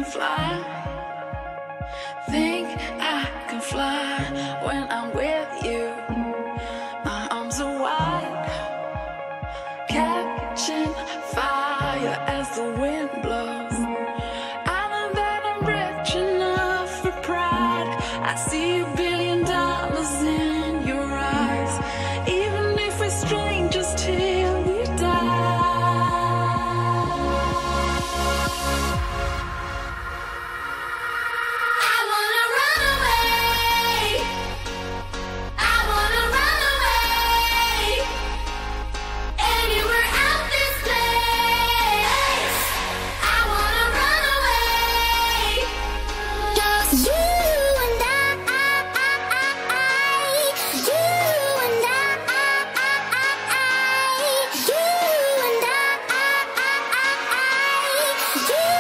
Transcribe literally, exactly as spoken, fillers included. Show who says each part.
Speaker 1: fly. Think I can fly when I'm with you. My arms are wide, catching fire as the wind blows. I know that I'm rich enough for pride. I see a billion dollars in your eyes, even if we're strangers till we die.
Speaker 2: You